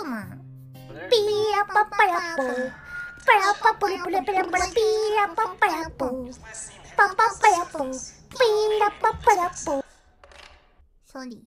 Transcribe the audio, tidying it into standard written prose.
Pokemon. Pia papayapo. Para papuri pura pura pura pia papayapo. Papayapo. Pia papayapo. Sorry.